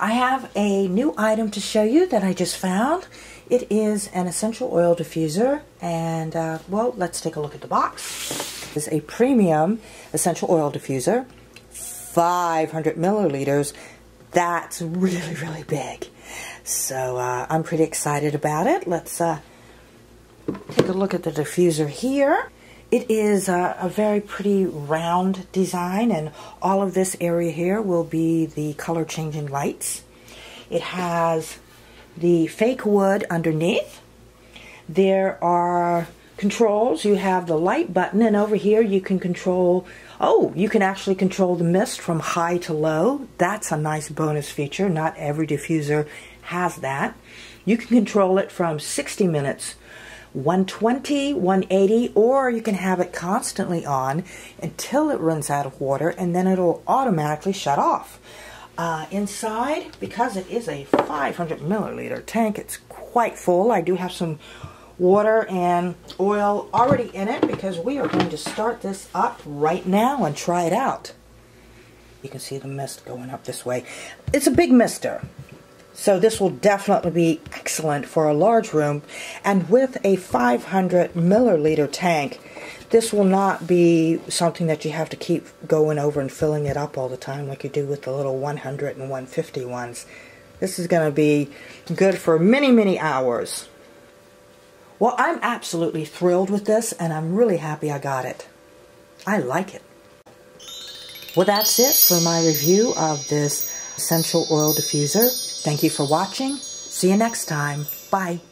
I have a new item to show you that I just found. It is an essential oil diffuser, and well, let's take a look at the box. It's a premium essential oil diffuser, 500 milliliters. That's really, really big. So I'm pretty excited about it. Let's take a look at the diffuser here. It is a very pretty round design, and all of this area here will be the color changing lights. It has the fake wood underneath. There are controls. You have the light button, and over here you can control, you can actually control the mist from high to low. That's a nice bonus feature. Not every diffuser has that. You can control it from 60 minutes, 120, 180, or you can have it constantly on until it runs out of water, and then it'll automatically shut off. Inside, because it is a 500 milliliter tank, it's quite full. I do have some water and oil already in it because we are going to start this up right now and try it out. You can see the mist going up this way. It's a big mister. So this will definitely be excellent for a large room, and with a 500 milliliter tank, this will not be something that you have to keep going over and filling it up all the time like you do with the little 100 and 150 ones. This is going to be good for many, many hours. Well, I'm absolutely thrilled with this, and I'm really happy I got it. I like it. Well, that's it for my review of this essential oil diffuser. Thank you for watching. See you next time. Bye.